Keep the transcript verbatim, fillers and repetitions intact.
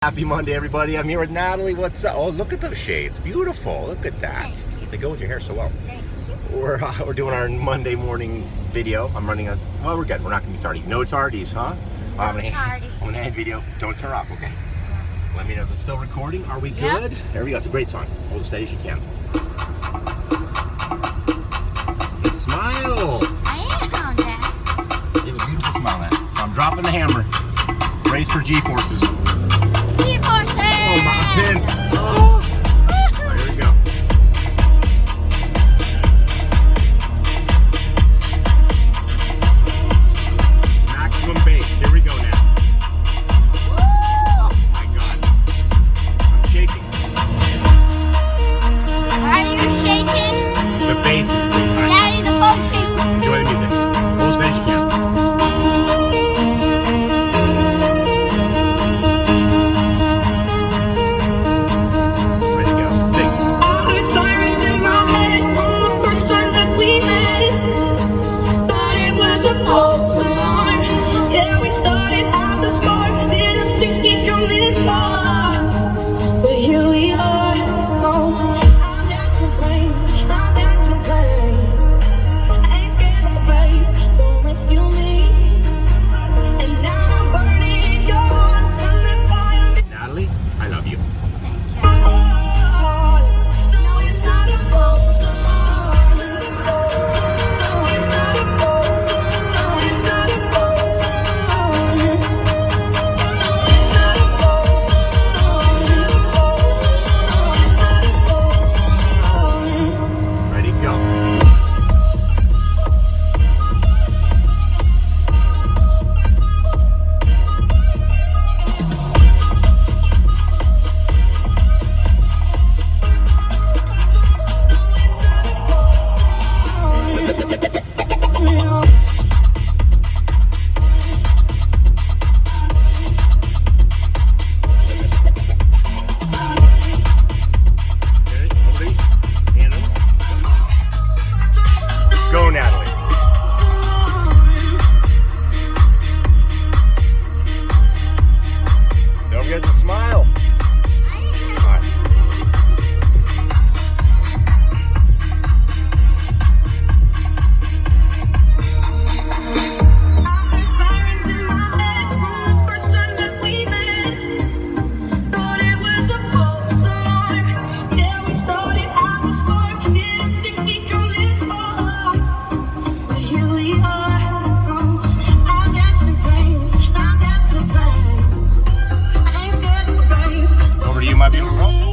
Happy Monday, everybody. I'm here with Natalie. What's up? Oh, look at those shades. Beautiful. Look at that. They go with your hair so well. Thank you. We're, uh, we're doing our Monday morning video. I'm running a... Well, we're good. We're not going to be tardy. No tardies, huh? Uh, I'm going to hand, I'm gonna hand video. Don't turn off, okay? Let me know. Is it still recording? Are we good? Yep. There we go. It's a great song. Hold it steady as you can. And smile. I am, Dad. You have a beautiful smile, Nat. I'm dropping the hammer. Brace for G-forces. G-forces! Oh, my pin. Oh. Right, here we go. Maximum bass. Here we go now. Oh, my God. I'm shaking. Are you shaking? The bass is big. Daddy, the phone's shaking. Enjoy the music. Hold as steady as you can. Go, Natalie. Don't forget to smile. All right. Over to you, my beautiful.